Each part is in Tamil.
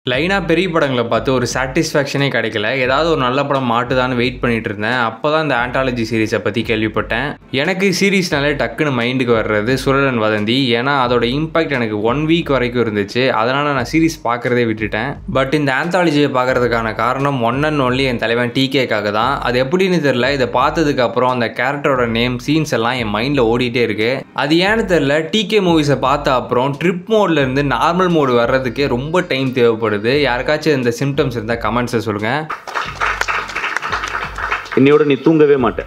லைனா பெரிய படங்கள பார்த்து ஒரு சாட்டிஸ்ஃபேக்ஷனே கிடைக்கல. ஏதாவது ஒரு நல்ல படம் மாட்டுதான்னு வெயிட் பண்ணிட்டு இருந்தேன். அப்பதான் இந்த ஆந்தாலஜி சீரிஸை பத்தி கேள்விப்பட்டேன். எனக்கு சீரிஸ்னாலே டக்குன்னு மைண்டுக்கு வர்றது சுரடன் வதந்தி. ஏன்னா அதோட இம்பாக்ட் எனக்கு 1 வீக் வரைக்கும் இருந்துச்சு. அதனால நான் சீரிஸ் பார்க்கறதே விட்டுட்டேன். பட் இந்த ஆந்தாலஜியை பார்க்கறதுக்கான காரணம் ஒன் அண்ட் ஒன்லி என் தலைவன் டிகேக்காக தான். அது எப்படின்னு தெரியல. இதை பார்த்ததுக்கு அப்புறம் அந்த கேரக்டரோட நேம் சீன்ஸ் எல்லாம் என் மைண்ட்ல ஓடிட்டே இருக்கு. அது ஏன்னு தெரியல. டிகே மூவிஸை பார்த்த அப்புறம் ட்ரிப் மோட்ல இருந்து நார்மல் மோடு வர்றதுக்கே ரொம்ப டைம் தேவைப்படுது. யாருக்காச்சும் இந்த சிம்டம்ஸ் இருந்தா கமெண்ட்ஸ்ல சொல்லுங்க. இன்னையோட நீ தூங்கவே மாட்டே.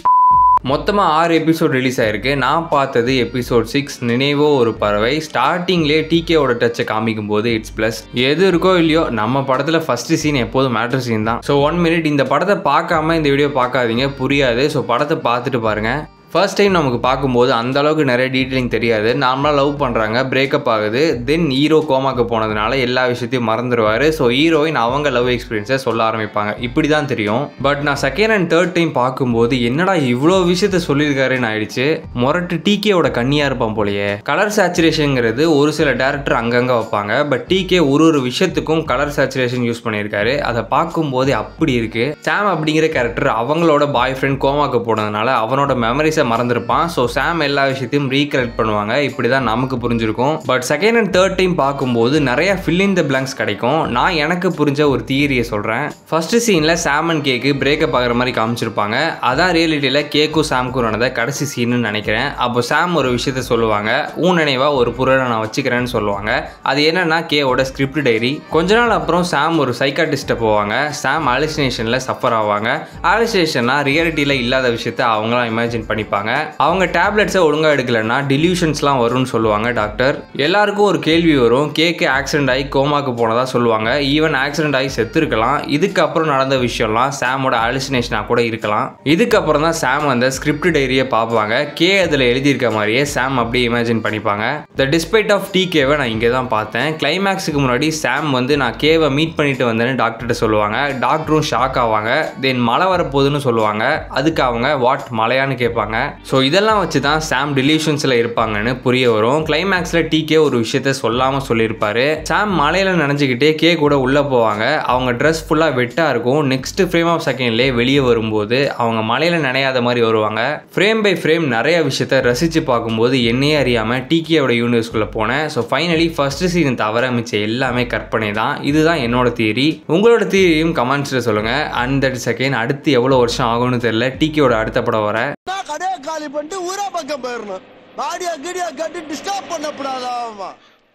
மொத்தமா 6 எபிசோட் ரிலீஸ் ஆயிருக்கு. நான் பார்த்தது எபிசோட் 6 நினைவோ ஒரு பறவை. ஸ்டார்டிங்லேயே டிகேவோட டச்சை காமிக்கும் போது இட்ஸ் பிளஸ். எது இருக்கோ இல்லையோ நம்ம படத்துல ஃபர்ஸ்ட் சீன் எப்போதும் மேட்டர் சீன் தான். ஸோ 1 மினிட் இந்த படத்தை பார்க்காம இந்த வீடியோ பார்க்காதீங்க, புரியாது. ஸோ படத்தை பார்த்துட்டு பாருங்க. ஃபர்ஸ்ட் டைம் நமக்கு பார்க்கும்போது அந்த அளவுக்கு நிறைய டீட்டெயிலிங் தெரியாது. நார்மலாக லவ் பண்ணுறாங்க, பிரேக்கப் ஆகுது. தென் ஹீரோ கோமாக்கு போனதுனால எல்லா விஷயத்தையும் மறந்துடுவார். ஸோ ஹீரோயின் அவங்க லவ் எக்ஸ்பீரியன்ஸை சொல்ல ஆரம்பிப்பாங்க. இப்படி தான் தெரியும். பட் நான் செகண்ட் அண்ட் தேர்ட் டைம் பார்க்கும்போது என்னடா இவ்வளோ விஷயத்த சொல்லியிருக்காருன்னு ஆயிடுச்சு. மொரட்டு டிகேவோட கண்ணியாக இருப்பான் போலையே. கலர் சேச்சுரேஷனுங்கிறது ஒரு சில டேரக்டர் அங்கங்கே வைப்பாங்க. பட் டிகே ஒரு விஷயத்துக்கும் கலர் சேச்சுரேஷன் யூஸ் பண்ணியிருக்காரு. அதை பார்க்கும்போது அப்படி இருக்கு. சாம் அப்படிங்கிற கேரக்டர் அவங்களோட பாய் ஃப்ரெண்ட் கோமாக்கு போனதுனால அவனோட மெமரிஸை மறந்துருப்பான். ஸோ சாம் எல்லா விஷயத்தையும் ரீகலெக்ட் பண்ணுவாங்க. இப்படிதான் நமக்கு புரிஞ்சிருக்கும். But second and third time பார்க்கும்போது நிறைய ஃபில் இன் த பிளாங்க்ஸ் கிடைக்கும். நான் எனக்கு புரிஞ்ச ஒரு தியரியை சொல்றேன். ஃபர்ஸ்ட் சீன்ல சாம் அண்ட் கேக்கு பிரேக்கப் ஆகிற மாதிரி காமிச்சிருப்பாங்க. அதான் ரியாலிட்டியில கேக்கும் சாம்க்கும் நடந்த கடைசி சீன்னு நினைக்கிறேன். அப்போ சாம் ஒரு விஷயத்த சொல்லுவாங்க. உன் நினைவா ஒரு பொருளை நான் வச்சுக்கிறேன்னு சொல்லுவாங்க. அது என்னன்னா கேவோட ஸ்கிரிப்ட் டைரி. கொஞ்ச நாள் அப்புறம் சாம் ஒரு சைக்காட்டிஸ்ட்டை போவாங்க. சாம் ஹாலுசினேஷன்ல சஃபர் ஆவாங்க. ஹாலுசினேஷன்னா ரியாலிட்டியில இல்லாத விஷயத்த அவங்களாம் இமேஜின் பண்ணி அவங்க டேப்லெட்ஸை ஒழுங்கா எடுக்கலன்னா டிலூஷன்ஸ்லாம் வரும்னு சொல்லுவாங்க டாக்டர். எல்லாருக்கும் ஒரு கேள்வி வரும். கேக்கு ஆக்சிடென்ட் ஆகி கோமாக்கு போனதா சொல்லுவாங்க. ஈவன் ஆக்சிடென்ட் ஆகி செத்து இருக்கலாம். இதுக்கப்புறம் நடந்த விஷயம்லாம் சாமோட ஹாலுசினேஷனாக கூட இருக்கலாம். இதுக்கப்புறம் தான் சாம் அந்த ஸ்கிரிப்ட் டைரியை பார்ப்பாங்க. கே அதில் எழுதியிருக்க மாதிரியே சாம் அப்படியே இமேஜின் பண்ணிப்பாங்க. த டிஸ்பைட் ஆஃப் டிகேவை நான் இங்கே தான் பார்த்தேன். கிளைமேக்ஸுக்கு முன்னாடி சாம் வந்து நான் கேவை மீட் பண்ணிட்டு வந்தேன்னு டாக்டர்கிட்ட சொல்லுவாங்க. டாக்டரும் ஷாக் ஆவாங்க. தென் மழை வரப்போகுதுன்னு சொல்லுவாங்க. அதுக்கு அவங்க வாட் மழையான்னு கேட்பாங்க. ஸோ இதெல்லாம் வச்சு தான் சாம் டிலூஷன்ஸில் இருப்பாங்கன்னு புரிய வரும். கிளைமேக்ஸில் டிகே ஒரு விஷயத்த சொல்லாமல் சொல்லியிருப்பாரு. சாம் மலையில் நினைஞ்சுக்கிட்டே கே கூட உள்ளே போவாங்க. அவங்க ட்ரெஸ் ஃபுல்லாக வெட்டாக இருக்கும். நெக்ஸ்ட் ஃப்ரேம் ஆஃப் செகண்ட்லேயே வெளியே வரும்போது அவங்க மலையில் நினையாத மாதிரி வருவாங்க. ஃப்ரேம் பை ஃப்ரேம் நிறைய விஷயத்த ரசித்து பார்க்கும்போது என்னையே அறியாமல் டிகேயோட யூனிவர்ஸ்குள்ளே போனேன். ஸோ ஃபைனலி ஃபர்ஸ்ட் சீசன் தவிர மிச்சம் எல்லாமே கற்பனை தான். இதுதான் என்னோட தியரி. உங்களோட தியரியும் கமெண்ட்ஸில் சொல்லுங்கள். அண்ட் தட் செகண்ட் அடுத்து எவ்வளோ வருஷம் ஆகும்னு தெரியல. டிகேயோட அடுத்த படம் வர கடையை காலி பண்ணிட்டு ஊரா பக்கம் போயிடணும். பாடியா கீடியா கட்டி டிஸ்டர்ப் பண்ணப்படாதா.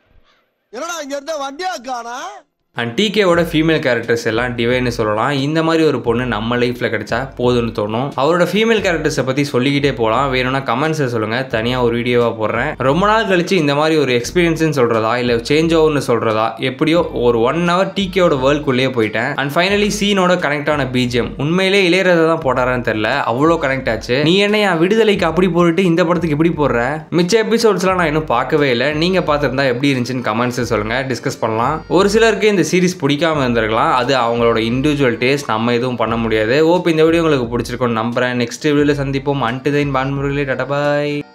என்னடா இங்க இருந்த வண்டியா காணா. அண்ட் டிகேவோட ஃபீமேல் கேரக்டர்ஸ் எல்லாம் டிவைன்னு சொல்லலாம். இந்த மாதிரி ஒரு பொண்ணு நம்ம லைஃப்பில் கிடைச்சா போதும்னு தோணும். அவரோட ஃபீமேல் கேரக்டர்ஸை பற்றி சொல்லிக்கிட்டே போகலாம். வேணும்னா கமெண்ட்ஸை சொல்லுங்கள். தனியாக ஒரு வீடியோவாக போடுறேன். ரொம்ப நாள் கழிச்சு இந்த மாதிரி ஒரு எக்ஸ்பீரியன்ஸ்னு சொல்கிறதா இல்லை சேஞ்ச் ஓவர்னு சொல்கிறதா எப்படியோ ஒரு 1 hour டிகேவோட வேர்ல்டுக்குள்ளேயே போயிட்டேன். அண்ட் ஃபைனலி சீனோட கனெக்டான பிஜிஎம் உண்மையிலே இளையராஜா தான் போட்டாரான்னு தெரியல. அவ்வளோ கனெக்ட் ஆச்சு. நீ என்னையா விடுதலைக்கு அப்படி போட்டுட்டு இந்த படத்துக்கு இப்படி போடுற? மிச்ச எபிசோட்ஸ்லாம் நான் இன்னும் பார்க்கவே இல்லை. நீங்கள் பார்த்துருந்தா எப்படி இருந்துச்சுன்னு கமெண்ட்ஸை சொல்லுங்கள். டிஸ்கஸ் பண்ணலாம். ஒரு சிலருக்கு இந்த சீரிஸ் பிடிக்காம இருந்திருக்கலாம். அது அவங்களோட இண்டிவிஜுவல் டேஸ்ட். நம்ம எதுவும் பண்ண முடியாது. ஓப் இந்த வீடியோ உங்களுக்கு பிடிச்சிருக்கோன்னு நம்புறேன். நெக்ஸ்ட் வீடியோவில் சந்திப்போம். அன்டில் தென் பாய்.